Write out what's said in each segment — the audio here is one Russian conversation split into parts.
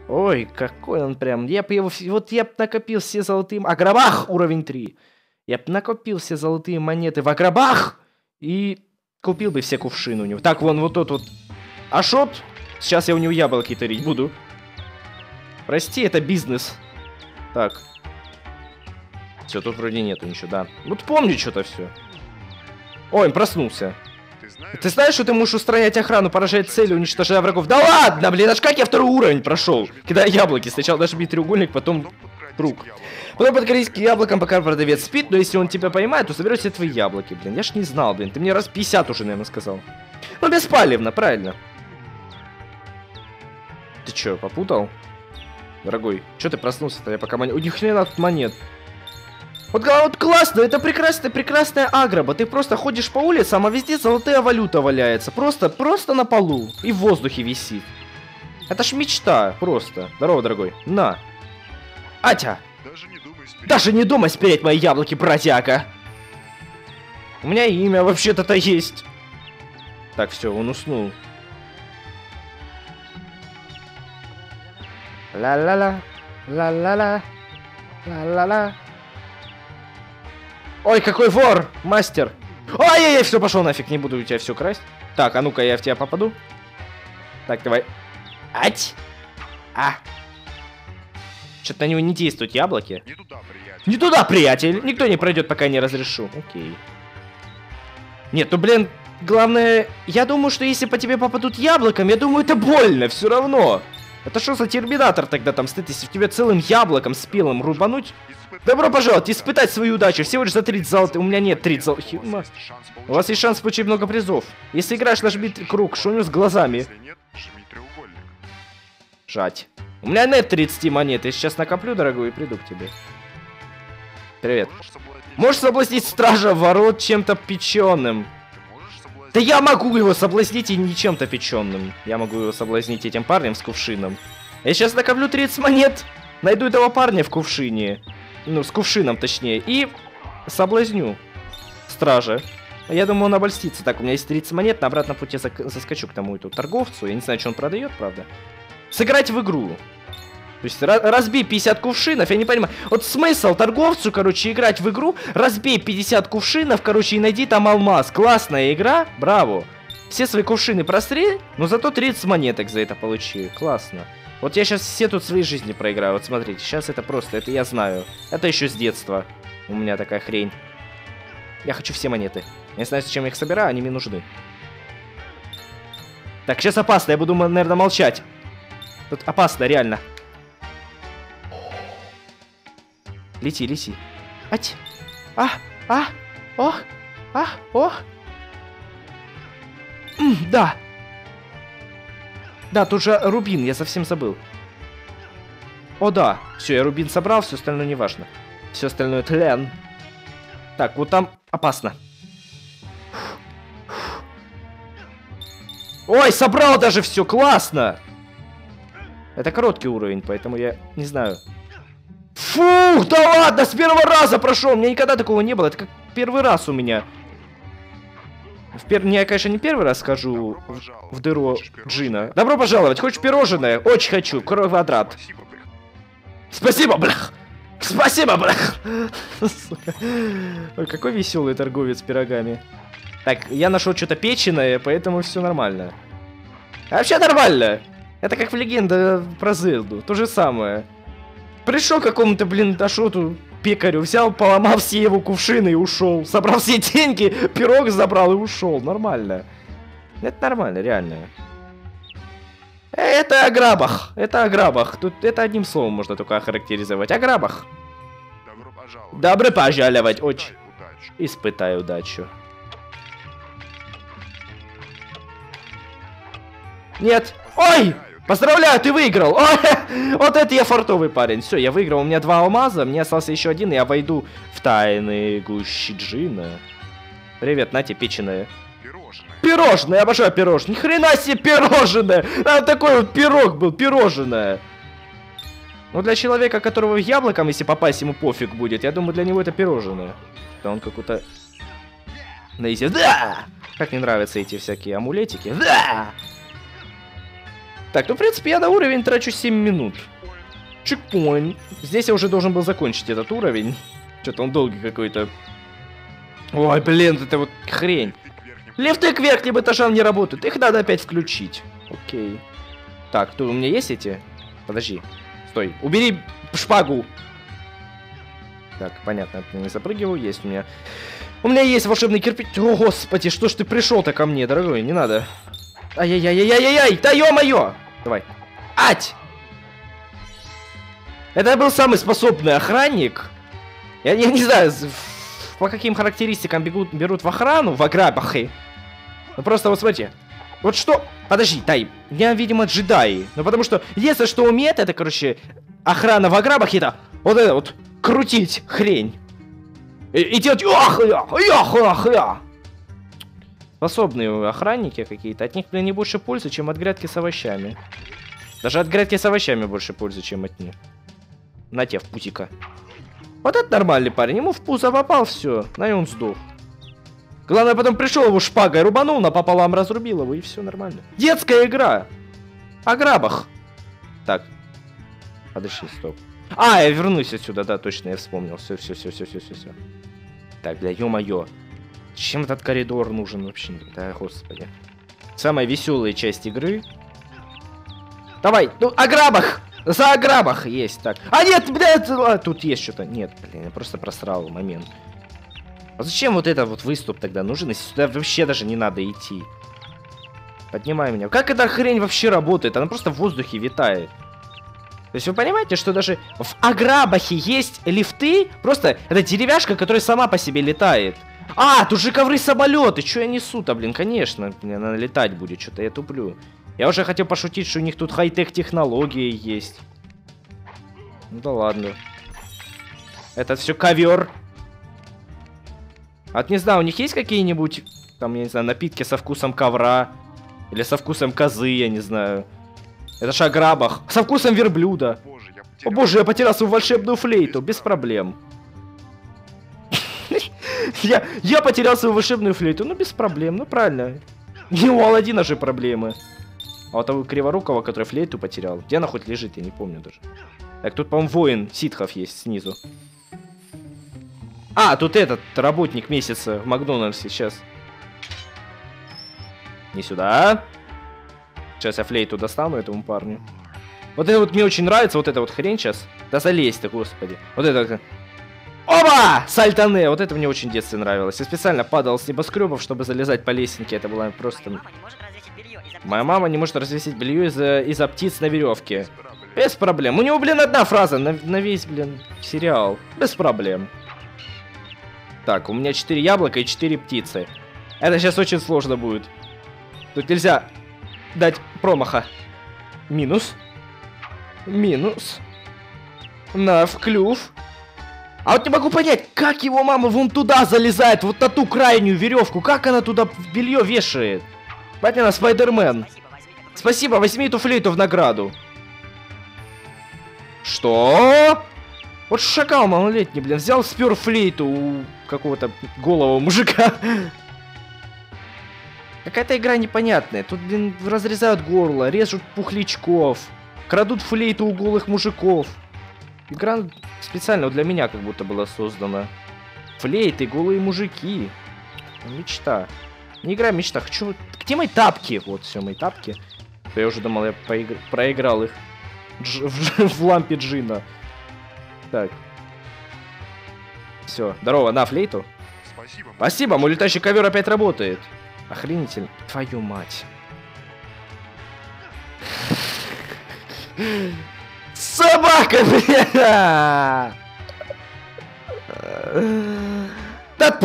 Ой, какой он прям. Вот я б накопил все золотые... Агробах! Уровень 3. Я б накопил все золотые монеты в Агробах! И купил бы все кувшины у него. Так, вон вот тот вот. Ашот. Сейчас я у него яблоки тырить буду. Прости, это бизнес. Так. Все, тут вроде нету ничего, да. Вот помню что-то все. Ой, он проснулся. Ты знаешь, что ты можешь устранять охрану, поражать цели, уничтожая врагов? Да ладно, блин, аж как я второй уровень прошел? Кидая яблоки. Сначала нажми треугольник, потом круг. Потом подкорись к яблокам, пока продавец спит, но если он тебя поймает, то соберет все твои яблоки, блин. Я ж не знал, блин. Ты мне раз 50 уже, наверное, сказал. Ну, беспалевно, правильно. Ты чё, попутал? Дорогой, чё ты проснулся-то? Я пока монет... У них хрена тут монет. Вот классно, это прекрасная агроба. Ты просто ходишь по улицам, а везде золотая валюта валяется. Просто на полу. И в воздухе висит. Это ж мечта, просто. Здорово, дорогой. На. Атя! Даже не думай спереть мои яблоки, братяка. У меня имя вообще-то есть. Так, все, он уснул. Ла-ла-ла. Ла-ла-ла. Ла-ла-ла. Ой, какой вор! Мастер! Ай-яй-яй, все, пошел нафиг, не буду у тебя все красть. Так, а ну-ка, я в тебя попаду. Так, давай. Ать! А! Что-то на него не действуют яблоки. Не туда, приятель. Не туда, приятель! Никто не пройдет, пока не разрешу. Окей. Нет, ну, блин, главное... Я думаю, что если по тебе попадут яблоком, я думаю, это больно все равно. Это что за терминатор тогда там стоит, если в тебя целым яблоком спелым рубануть? Добро пожаловать, испытать свою удачу. Всего лишь за 30 золотых. У меня нет 30 золотых. У вас есть шанс получить много призов. Если играешь, нажми круг. Что у него с глазами? Жать. У меня нет 30 монет. Я сейчас накоплю, дорогой, и приду к тебе. Привет. Можешь соблазнить стража ворот чем-то печеным? Да я могу его соблазнить и не чем-то печеным. Я могу его соблазнить этим парнем с кувшином. Я сейчас накоплю 30 монет. Найду этого парня в кувшине. Ну, с кувшином, точнее. И соблазню стража. Я думаю, он обольстится. Так, у меня есть 30 монет. На обратном пути заскочу к тому эту торговцу. Я не знаю, что он продает, правда. Сыграть в игру. То есть разбей 50 кувшинов. Я не понимаю. Вот смысл торговцу, короче, играть в игру. Разбей 50 кувшинов, короче, и найди там алмаз. Классная игра. Браво. Все свои кувшины просри, но зато 30 монеток за это получи. Классно. Вот я сейчас все тут свои жизни проиграю. Вот смотрите, сейчас это просто, это я знаю. Это еще с детства. У меня такая хрень. Я хочу все монеты. Я не знаю, с чем я их собираю, они мне нужны. Так, сейчас опасно, я буду, наверное, молчать. Тут опасно, реально. Лети, лети. Ать. Ох. Ох. Да. Да, тут же рубин, я совсем забыл. О, да. Все, я рубин собрал, все остальное не важно. Все остальное тлен. Так, вот там опасно. Ой, собрал даже все, классно! Это короткий уровень, поэтому я не знаю. Фух, да ладно, с первого раза прошел. У меня никогда такого не было, это как первый раз у меня. Я, конечно, не первый раз скажу в дыру Джина. Добро пожаловать, хочешь пирожное? Очень хочу, квадрат. Спасибо, блях! Спасибо, блях! Ой, какой веселый торговец пирогами. Так, я нашел что-то печеное, поэтому все нормально. А вообще нормально. Это как в легенде про Зельду, то же самое. Пришел к какому-то, блин, Ашоту пекарю, взял, поломал все его кувшины и ушел. Собрал все деньги, пирог забрал и ушел. Нормально. Это нормально, реально. Это аграбах. Это аграбах. Тут это одним словом можно только охарактеризовать. Аграбах. Добро пожаловать. Очень. Испытай удачу. Нет. Ой! Поздравляю, ты выиграл! Ой, вот это я фартовый парень. Все, я выиграл. У меня 2 алмаза, мне остался еще один, и я войду в тайны гущи Джина. Привет, Натя, печеное. Пирожное, я обожаю пирожное. Ни хрена себе пирожное! А, такой вот пирог был, пирожное. Ну, для человека, которого яблоком, если попасть, ему пофиг будет. Я думаю, для него это пирожное. Да он какой-то... Да! Как мне нравятся эти всякие амулетики. Да! Так, ну, в принципе, я на уровень трачу 7 минут. Чекпоинт. Здесь я уже должен был закончить этот уровень. Что-то он долгий какой-то. Ой, блин, это вот хрень. Лифты к верхним этажам не работают. Их надо опять включить. Окей. Так, тут у меня есть эти? Подожди. Стой. Убери шпагу. Так, понятно, я не запрыгиваю. Есть у меня. У меня есть волшебный кирпич. О, господи, что ж ты пришел-то ко мне, дорогой? Не надо. Ай-яй-яй-яй-яй-яй! Да ё-моё! Давай. Ать! Это был самый способный охранник. Я не знаю, по каким характеристикам берут в охрану, в аграбахе. Ну просто вот смотрите. Вот что... Подожди, дай. Я, видимо, джедаи. Ну потому что, единственное, что умеет, это, короче, охрана в аграбахе, это вот крутить хрень. И делать... Способные охранники какие-то. От них, блин, не больше пользы, чем от грядки с овощами. Даже от грядки с овощами больше пользы, чем от них. На тебе, в пузика. Вот это нормальный парень. Ему в пузо попал, все. На и он сдох. Главное, потом пришел его шпагой, рубанул, напополам разрубил его, и все нормально. Детская игра. О грабах. Так. Подожди, стоп. А, я вернусь отсюда, да, точно, я вспомнил. Все. Так, бля, ё-моё. Чем этот коридор нужен вообще? Да, господи. Самая веселая часть игры. Давай, ну, о грабах! За ограбах есть, так. А нет, блядь, тут есть что-то. Нет, блин, я просто просрал момент. А зачем вот этот вот выступ тогда нужен, если сюда вообще даже не надо идти? Поднимай меня. Как эта хрень вообще работает? Она просто в воздухе витает. То есть вы понимаете, что даже в аграбахе есть лифты? Просто это деревяшка, которая сама по себе летает. А, тут же ковры-самолеты. Че я несу-то, блин? Конечно, мне надо летать будет. Что-то я туплю. Я уже хотел пошутить, что у них тут хай-тек технологии есть. Ну да ладно. Это все ковер. А не знаю, у них есть какие-нибудь, там, я не знаю, напитки со вкусом ковра? Или со вкусом козы, я не знаю. Это ж о грабах. Со вкусом верблюда. О боже, я потерял свою волшебную флейту. Без проблем. Я потерял свою волшебную флейту. Ну, без проблем. Ну, правильно. Не у Аладдина же проблемы. А вот того Криворукого, который флейту потерял. Где она хоть лежит, я не помню даже. Так, тут, по-моему, воин ситхов есть снизу. А, тут этот работник месяца в Макдональдсе сейчас. Не сюда. Сейчас я флейту достану этому парню. Вот это вот мне очень нравится, вот эта вот хрень сейчас. Да залезь-то, господи. Вот это... Оба! Сальтане! Вот это мне очень в детстве нравилось. Я специально падал с небоскребов, чтобы залезать по лесенке. Это было просто... Моя мама не может развесить белье из-за птиц на веревке. Без проблем. У него, блин, одна фраза на весь, блин, сериал. Без проблем. Так, у меня 4 яблока и 4 птицы. Это сейчас очень сложно будет. Тут нельзя дать промаха. Минус. Минус. На, в клюв. А вот не могу понять, как его мама вон туда залезает, вот на ту крайнюю веревку. Как она туда белье вешает? Батя, Спайдермен. Спасибо, возьми эту флейту в награду. Что? Вот шакал малолетний, блин, взял, спер флейту у какого-то голого мужика. Какая-то игра непонятная. Тут, блин, разрезают горло, режут пухлячков, крадут флейту у голых мужиков. Игра специально для меня как будто была создана. Флейты, голые мужики. Мечта. Не игра, мечта. Хочу... Где мои тапки? Вот, все, мои тапки. Я уже думал, я проиграл их в лампе джина. Так. Все, здорово, на флейту. Спасибо. Спасибо, мой летающий ковер опять работает. Охренительно. Твою мать. Собака, бля! Да,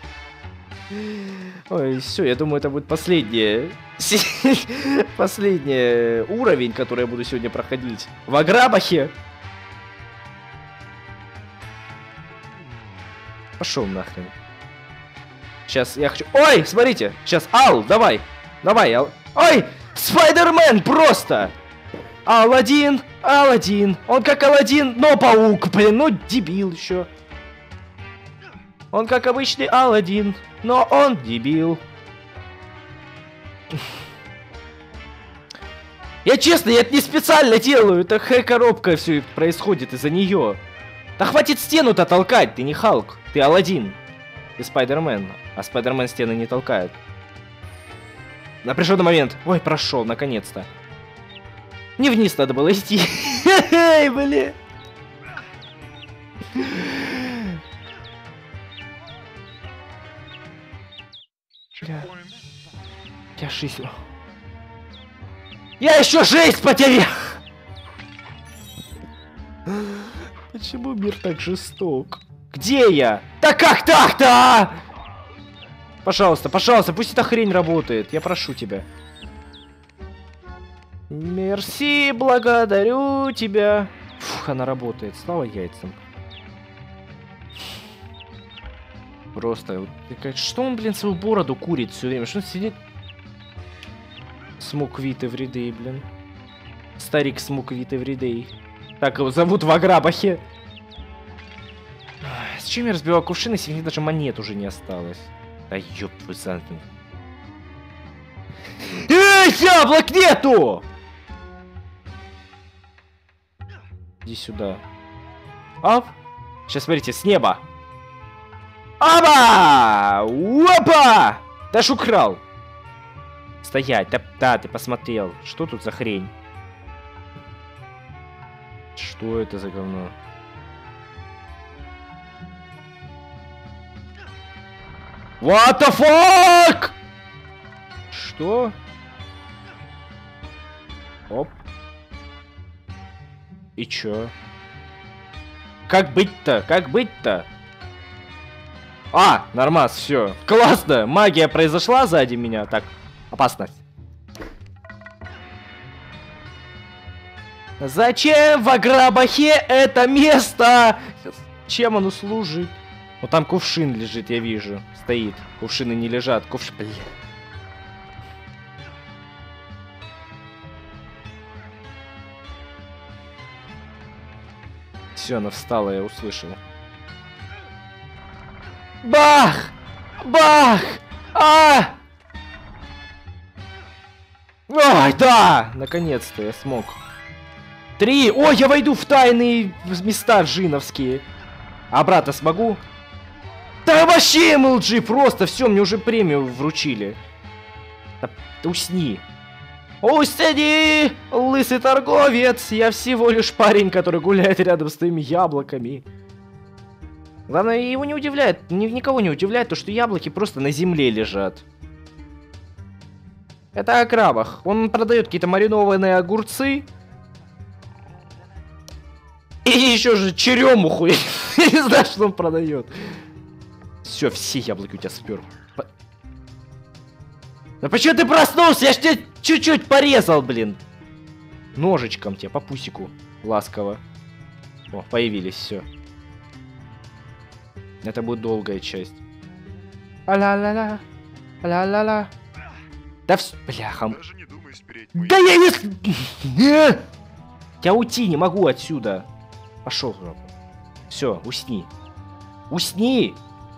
ой, все, я думаю, это будет последний уровень, который я буду сегодня проходить. В Аграбахе. Пошел нахрен. Сейчас я хочу... Ой, смотрите, сейчас, Ал, давай. Давай, Ал. Ой, Спайдермен просто. Аладдин, Аладдин. Он как Аладдин, но паук, блин, ну дебил еще. Он как обычный Аладдин, но он дебил. Я честно, я это не специально делаю. Это коробка все происходит из-за нее. Да хватит стену-то толкать, ты не Халк. Ты Аладдин. Ты Спайдермен. А Спайдермен стены не толкает. Напряженный момент. Ой, прошел, наконец-то. Не вниз надо было идти. Эй, блин. Я жизнь. Я еще жизнь потерял! Почему мир так жесток? Где я? Да как так-то, а? Пожалуйста, пожалуйста, пусть эта хрень работает. Я прошу тебя. Мерси, благодарю тебя. Фух, она работает. Слава яйцам. Просто, что он, блин, свою бороду курит все время? Что он сидит? Смуквиты вредей, блин. Старик Смуквиты вредей. Так его зовут в Аграбахе. С чем я разбивал кувшин, если у них даже монет уже не осталось? Да ёб твой задний. Эй, яблок нету! Иди сюда. Ап! Сейчас смотрите, с неба. Аба! Опа! Ты ж украл. Стоять, да, ты посмотрел. Что тут за хрень? Что это за говно? What the fuck? Что? Оп. И чё? Как быть-то? Как быть-то? А, нормас, все. Классно, магия произошла сзади меня. Так, опасность. Зачем в Аграбахе это место? Чем оно служит? Вот там кувшин лежит, я вижу. Стоит. Кувшины не лежат. Блин. Все, она встала, я услышал. Бах! Бах! А! Ой, да! Наконец-то я смог. 3! Ой, я войду в тайные места джиновские. Обратно смогу? Да вообще, MLG, просто все, мне уже премию вручили. Да, усни. Усни, лысый торговец. Я всего лишь парень, который гуляет рядом с твоими яблоками. Главное, его не удивляет, никого не удивляет то, что яблоки просто на земле лежат. Это о крабах. Он продает какие-то маринованные огурцы. И еще же черемуху. Я не знаю, что он продает. Все яблоки у тебя спер. Да почему ты проснулся? Я ж тебя чуть-чуть порезал, блин. Ножичком тебе по пусику. Ласково. О, появились, все. Это будет долгая часть. А-ла-ла-ла. А-ла-ла-ла. Да все, бляха. Да я не... Я уйти не могу отсюда. Пошел. Все, усни. Усни!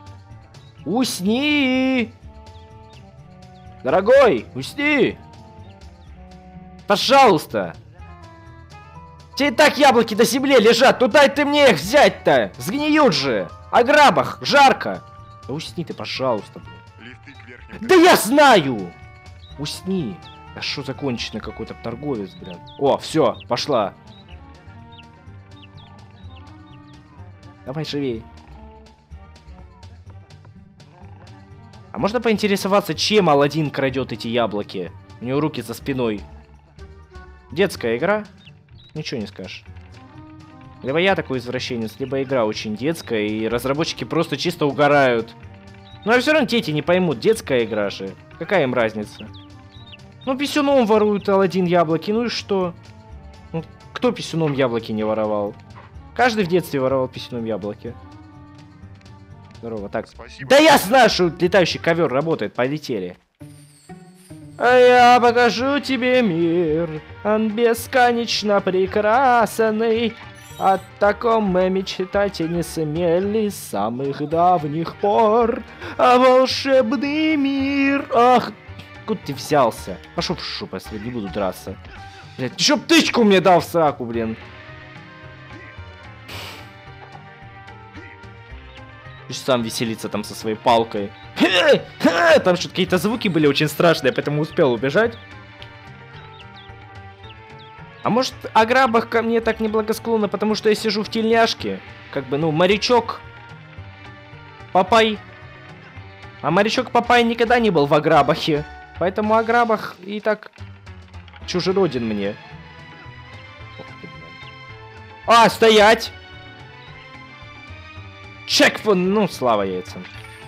Усни! Дорогой, усни! Пожалуйста! Тебе и так яблоки на земле лежат, ну дай ты мне их взять-то! Сгниют же! О грабах, жарко! Да усни ты, пожалуйста, блин. Да я знаю! Усни! Да что законченный какой-то торговец, блин. О, все, пошла. Давай живей. А можно поинтересоваться, чем Аладдин крадет эти яблоки? У него руки за спиной. Детская игра? Ничего не скажешь. Либо я такой извращенец, либо игра очень детская, и разработчики просто чисто угорают. Но все равно дети не поймут, детская игра же. Какая им разница? Ну, писюном воруют Аладдин яблоки, ну и что? Ну, кто писюном яблоки не воровал? Каждый в детстве воровал писюном яблоки. Здорово, так. Спасибо. Да я знаю, что летающий ковер работает, полетели. А я покажу тебе мир, он бесконечно прекрасный. О таком мы мечтать и не смели с самых давних пор. А волшебный мир... Ах, куда ты взялся? Пошел в шупу, если не буду драться. Блядь, еще птычку мне дал в сраку, блин. И сам веселится там со своей палкой. Там что-то какие-то звуки были очень страшные, поэтому успел убежать. А может, Аграбах ко мне так неблагосклонно, потому что я сижу в тельняшке? Как бы, ну, морячок Папай. А морячок Папай никогда не был в Аграбахе. Поэтому Аграбах и так чужероден мне. А, стоять! Чекфон, ну, слава яйцам.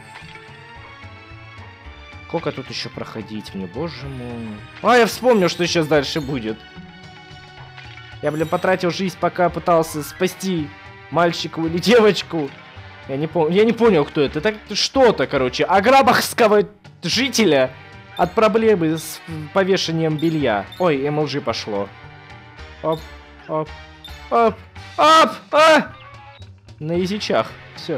Сколько тут еще проходить мне, боже мой. А, я вспомнил, что сейчас дальше будет. Я, блин, потратил жизнь, пока пытался спасти мальчика или девочку. Я не понял, кто это. Это что-то, короче, аграбахского жителя от проблемы с повешением белья. Ой, MLG пошло. Оп, оп, оп, оп, а! На язычах. Все.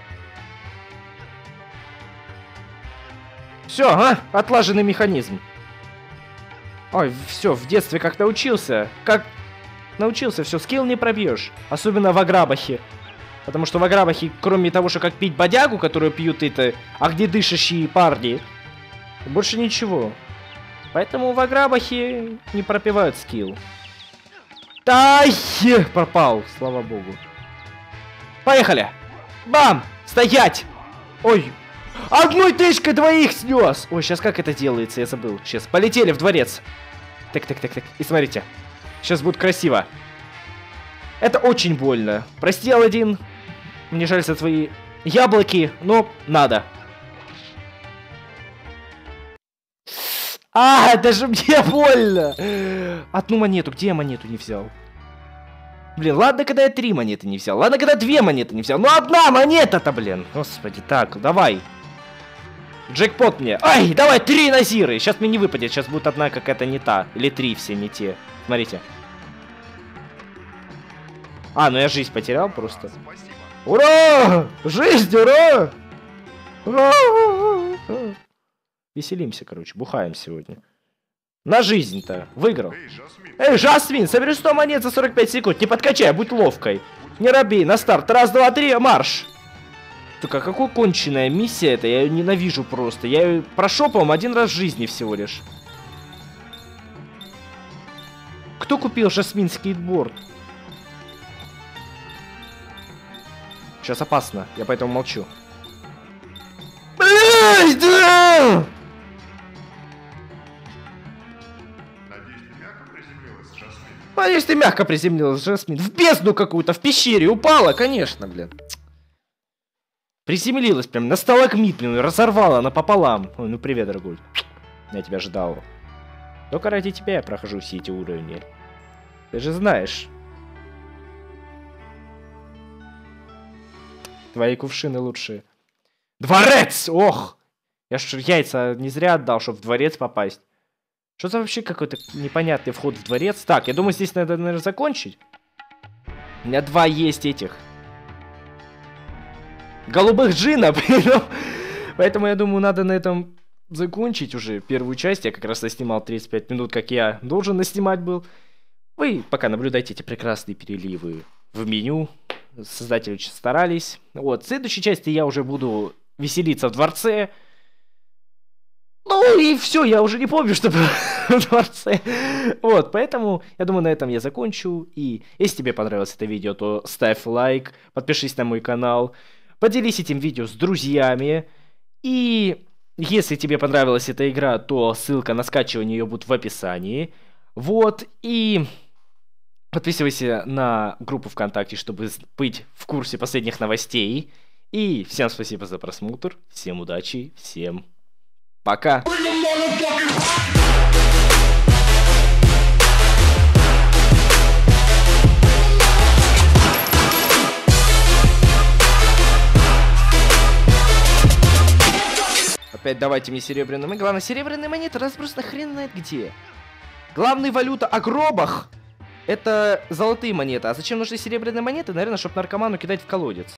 Все, а? Отлаженный механизм. Ой, все, в детстве как научился. Как научился, все, скилл не пробьешь. Особенно в Аграбахе. Потому что в Аграбахе, кроме того, что как пить бодягу, которую пьют это огнедышащие парни, больше ничего. Поэтому в Аграбахе не пропивают скилл. Ай, пропал, слава богу. Поехали! Бам! Стоять! Ой! Одной тычкой двоих снес! Ой, сейчас как это делается, я забыл. Сейчас, полетели в дворец. Так. И смотрите. Сейчас будет красиво. Это очень больно. Прости, Аладдин. Мне жалься твои яблоки, но надо. А, даже мне больно! Одну монету. Где я монету не взял? Блин, ладно, когда я 3 монеты не взял. Ладно, когда 2 монеты не взял. Ну, одна монета-то, блин. Господи, так, давай. Джекпот мне. Ай, давай, 3 назиры. Сейчас мне не выпадет. Сейчас будет одна какая-то не та. Или 3 все не те. Смотрите. А, ну я жизнь потерял просто. Ура! Жизнь, ура! Ура! Веселимся, короче. Бухаем сегодня. На жизнь-то. Выиграл. Эй, Жасмин, собери 100 монет за 45 секунд. Не подкачай, будь ловкой. Не роби. На старт. Раз, два, три, марш. Только какая конченая миссия это? Я ее ненавижу просто. Я ее прошел, по-моему, 1 раз в жизни всего лишь. Кто купил Жасмин скейтборд? Сейчас опасно. Я поэтому молчу. Блядь, да! Надеюсь, ты мягко приземлилась, Жасмин. В бездну какую-то, в пещере упала, конечно, блин. Приземлилась прям на сталагмит, блин, разорвала напополам. Ой, ну привет, дорогой. Я тебя ждал. Только ради тебя я прохожу все эти уровни. Ты же знаешь. Твои кувшины лучшие. Дворец! Ох! Я ж яйца не зря отдал, чтобы в дворец попасть. Что за вообще какой-то непонятный вход в дворец? Так, я думаю, здесь надо, наверное, закончить. У меня 2 есть этих. Голубых джинов. Поэтому, я думаю, надо на этом закончить уже первую часть. Я как раз наснимал 35 минут, как я должен наснимать был. Вы пока наблюдайте эти прекрасные переливы в меню. Создатели очень старались. Вот, в следующей части я уже буду веселиться в дворце. Ну и все, я уже не помню, что было в дворце. Вот, поэтому, я думаю, на этом я закончу. И если тебе понравилось это видео, то ставь лайк, подпишись на мой канал, поделись этим видео с друзьями. И если тебе понравилась эта игра, то ссылка на скачивание ее будет в описании. Вот, и подписывайся на группу ВКонтакте, чтобы быть в курсе последних новостей. И всем спасибо за просмотр, всем удачи, всем пока. Опять давайте мне серебряные монеты. Главное, серебряные монеты разброс на хрен знает где. Главная валюта Аграбах — это золотые монеты. А зачем нужны серебряные монеты? Наверное, чтобы наркоману кидать в колодец.